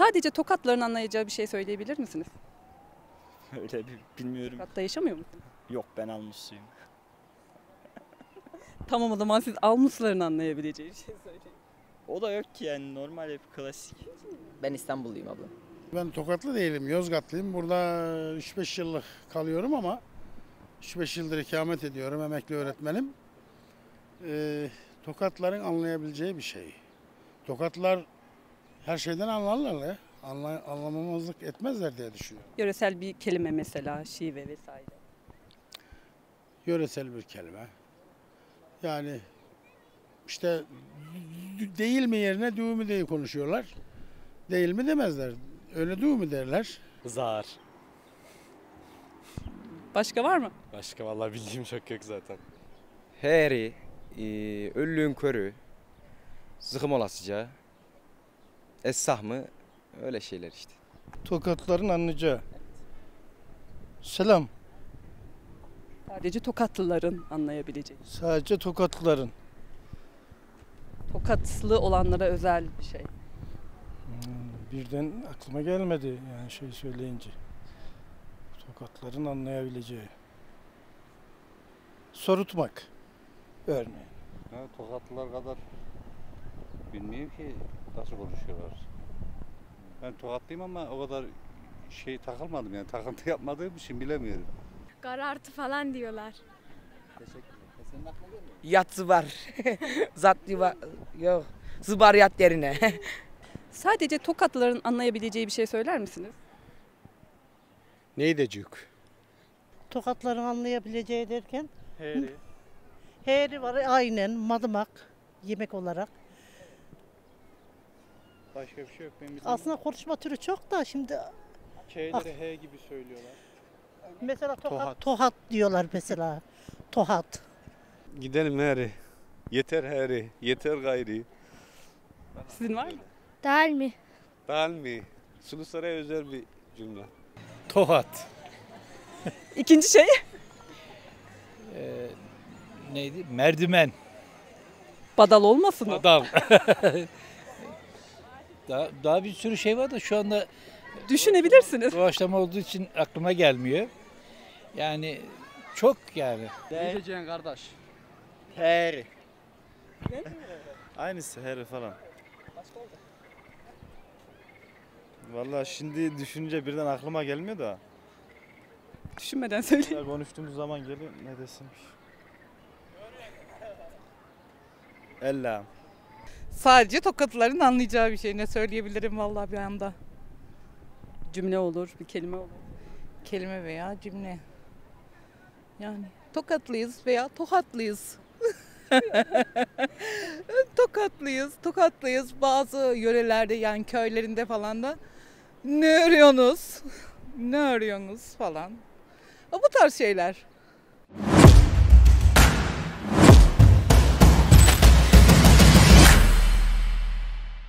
Sadece Tokatlıların anlayacağı bir şey söyleyebilir misiniz? Öyle bir bilmiyorum. Tokat'ta yaşamıyor musunuz? Yok, ben Almusluyum. Tamam, o zaman siz Almusların anlayabileceği bir şey söyleyin. O da yok ki, yani normal hep klasik. Ben İstanbulluyum abla. Ben Tokatlı değilim, Yozgatlıyım. Burada 3-5 yıllık kalıyorum ama 3-5 yıldır ikamet ediyorum, emekli öğretmenim. Tokatların anlayabileceği bir şey. Tokatlılar her şeyden anlarlar ya. Anlamamazlık etmezler diye düşünüyorum. Yöresel bir kelime mesela, şive vesaire. Yöresel bir kelime. Yani işte değil mi yerine düğü mü diye konuşuyorlar. Değil mi demezler. Öyle düğü mü derler. Zar. Başka var mı? Başka vallahi bildiğim çok yok zaten. Heri, Öllüğün körü, zıkım olasıca, essah mı, öyle şeyler işte. Tokatlıların anlayacağı. Selam. Sadece Tokatlıların anlayabileceği. Sadece Tokatlıların. Tokatlı olanlara özel bir şey. Birden aklıma gelmedi yani şey söyleyince. Tokatların anlayabileceği. Sorutmak. Örneğin. Ha, Tokatlılar kadar bilmiyorum ki nasıl konuşuyorlar. Ben Tokatlıyım ama o kadar şey takılmadım, yani takıntı yapmadığım için bilemiyorum. Karartı falan diyorlar. Yatsı var. Zatlı var. Yok. Zıbar yat yerine. Sadece Tokatlıların anlayabileceği bir şey söyler misiniz? Neydecik? Tokatların anlayabileceği derken Heri. heri var aynen madımak yemek olarak. Başka bir şey yok. Benim Aslında konuşma türü çok da şimdi K'leri H gibi söylüyorlar. mesela Tohat. tohat diyorlar mesela. Tohat. Gidelim heri. Yeter heri. Yeter gayri. Sizin var mı? Değil mi? Değil mi? Sulusaraya özel bir cümle. Tohat. İkinci şey? Neydi? Merdimen. Badal olmasın o? Adam. daha bir sürü şey var da şu anda Düşünebilirsiniz. doğaçlama olduğu için aklıma gelmiyor. Yani çok yani. Ne diyeceksin kardeş? Heri. Aynısı heri falan. Vallahi şimdi düşününce birden aklıma gelmiyor da. Düşünmeden söyleyin. Konuştuğumuz zaman geliyor, ne desem. Ella. Sadece Tokatlıların anlayacağı bir şey. Ne söyleyebilirim vallahi bir anda. Cümle olur, bir kelime olur. Kelime veya cümle. Yani Tokatlıyız veya Tokatlıyız. Tokatlıyız. Bazı yörelerde, yani köylerinde falan da ne arıyorsunuz? Ne arıyorsunuz falan. O bu tarz şeyler.